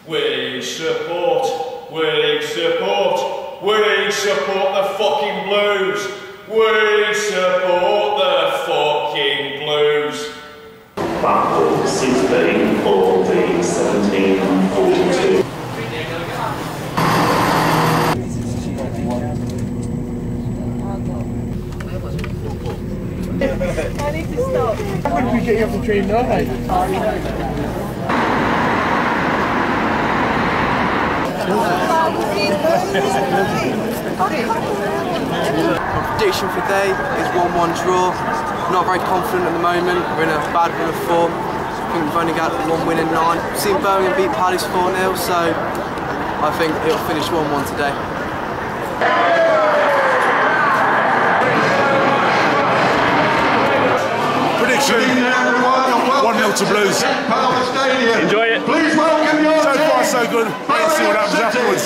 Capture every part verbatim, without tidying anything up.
We support, we support, we support the fucking Blues. We support the fucking Blues. Battle sixteen for the seventeen forty-two. I need to stop. When did we get you off the train now, mate? My prediction for the day is one one draw. Not very confident at the moment. We're in a bad run of form. I think we've only got one win in nine. We've seen Birmingham beat Palace four nil, so I think it'll finish one one today. Prediction one nil to Blues. Enjoy it. Please welcome your so far so good. Wait and see what happens afterwards.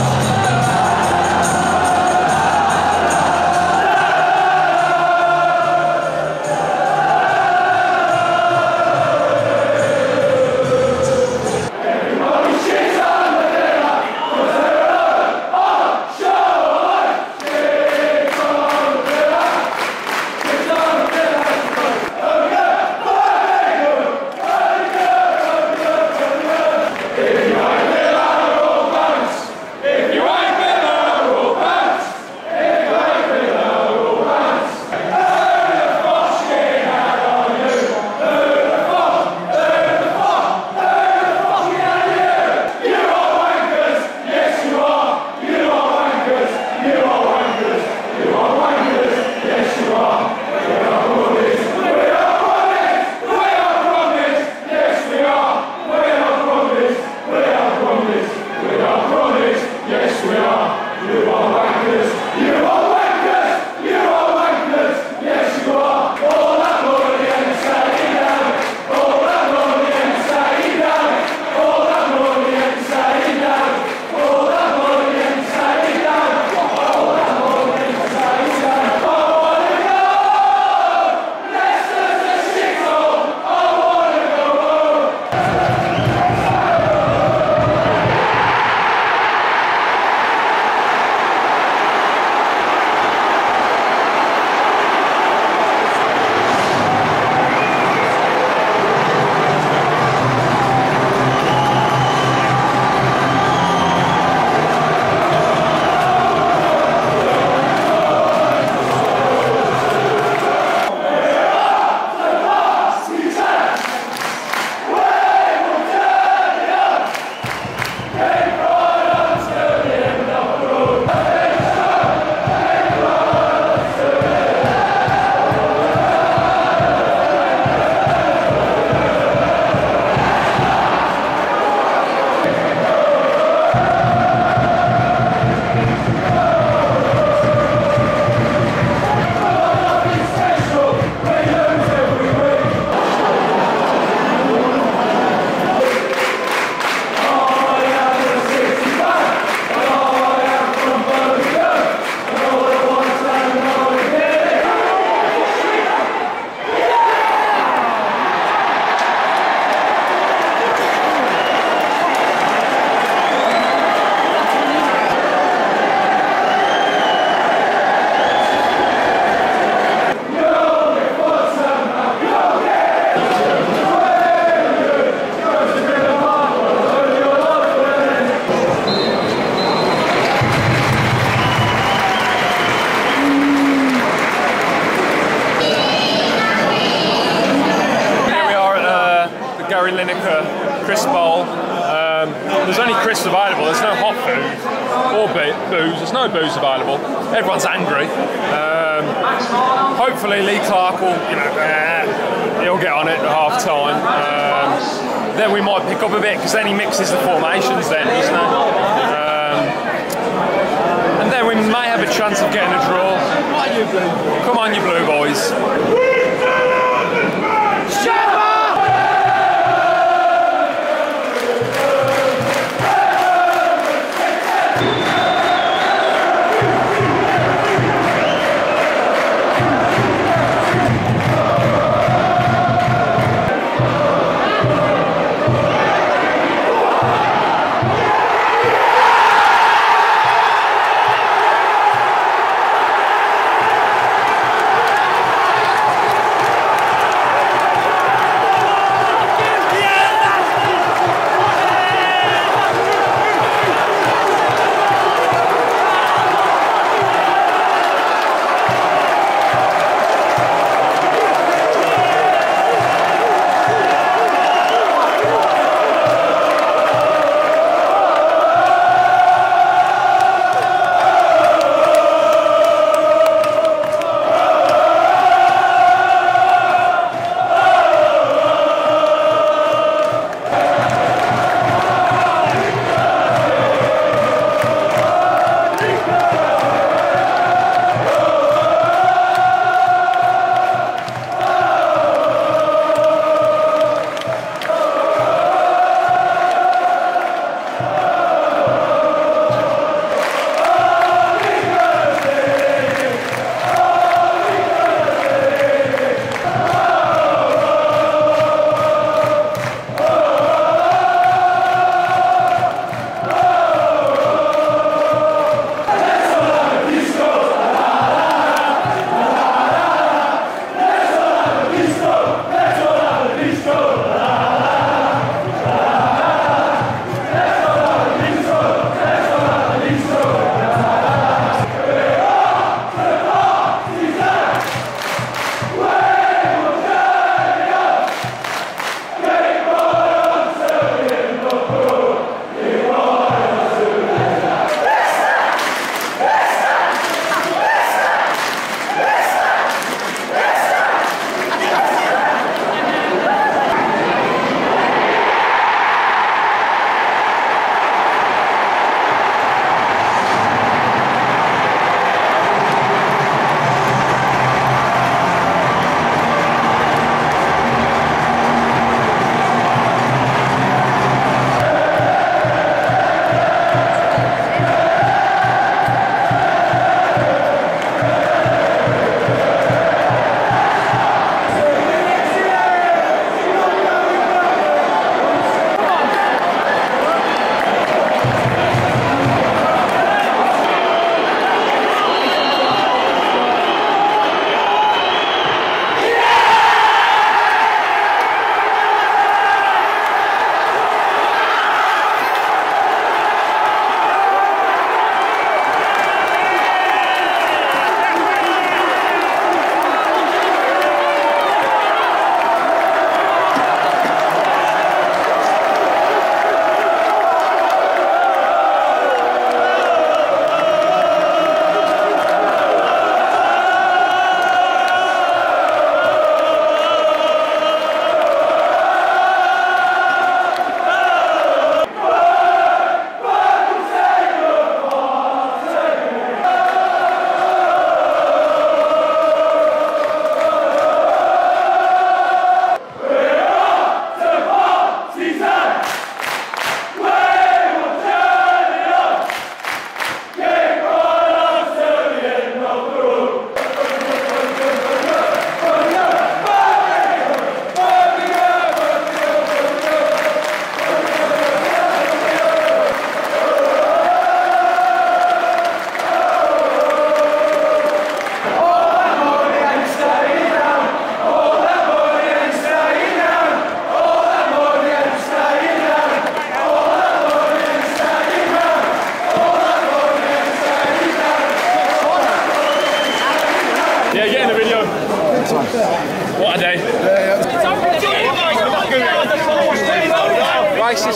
Gary Lineker Crisp Bowl. Um, there's only crisps available, there's no hot food or booze, there's no booze available. Everyone's angry. Um, hopefully Lee Clark will, you know, uh, he'll get on it at half time. Um, then we might pick up a bit because then he mixes the formations then, doesn't he? Um, and then we may have a chance of getting a draw. Come on, you blue boys.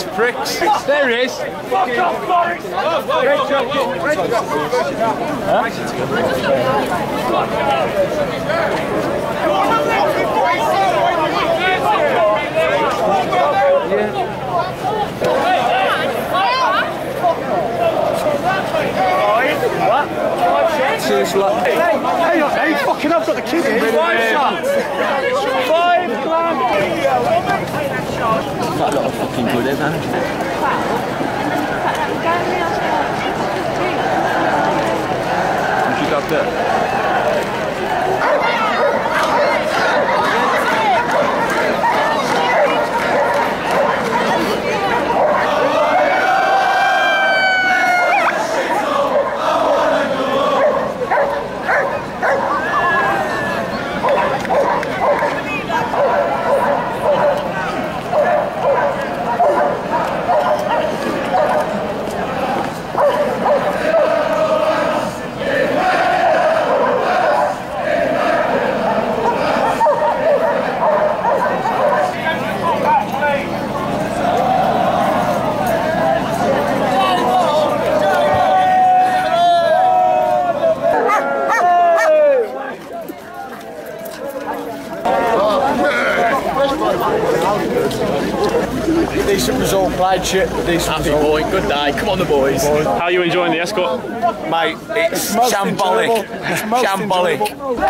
pricks. There he is. Fuck off, Boris! Great job. What? Hey, hey, hey, fucking I've got the kid in. Five shots. Five grand. Quite a lot of fucking good, isn't it? You got that. Decent result, played shit, decent Happy boy, good day. Come on, the boys. How are you enjoying the escort? Mate, it's, most shambolic. enjoyable. It's most Shambolic.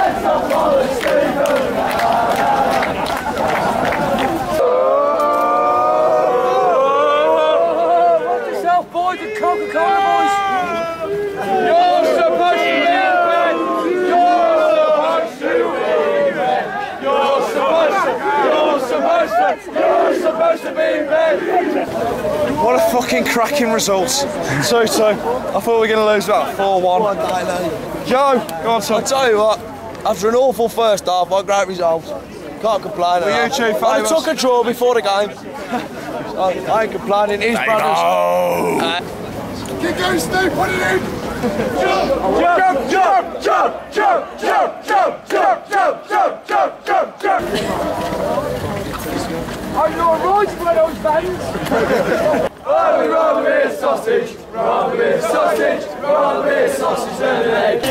Watch yourself, boys, and Coca-Cola, boys. You're supposed to be in bed. You're supposed to be in bed. You're supposed to. You're supposed to. You're supposed to be in bed. What a fucking cracking result. two two. I thought we were going to lose about four one. Joe, go on, son. I'll tell you what, after an awful first half, a great result. Can't complain. Were you two I favourites? took a draw before the game. I, I ain't complaining. His brothers. Uh, Keep going, Steve. Put it in. Jump, jump, jump, jump, jump, jump, jump, jump, jump, jump, jump, jump, jump. Are you alright for those fans? Oh, we'd rather be a sausage, rather be a sausage, rather be a sausage than an egg.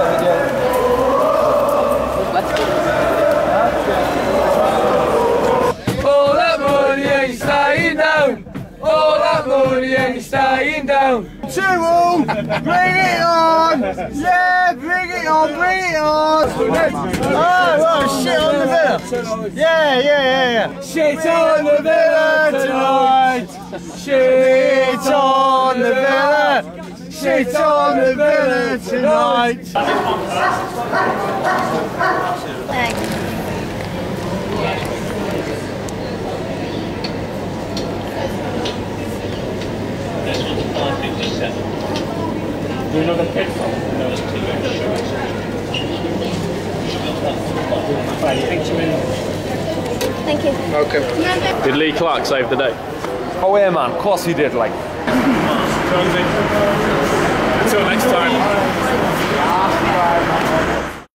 All that money ain't staying down. All that money ain't staying down. Two all, bring it on! Yeah, bring it on, bring it on! Oh, oh, shit on the villa! Yeah, yeah, yeah, yeah. Shit on the villa tonight. Shit on the villa. Shit on the villa tonight. Thanks. Do another pit stop. Thank you. Okay. Did Lee Clark save the day? Oh yeah, man. Of course he did. Like. Until next time.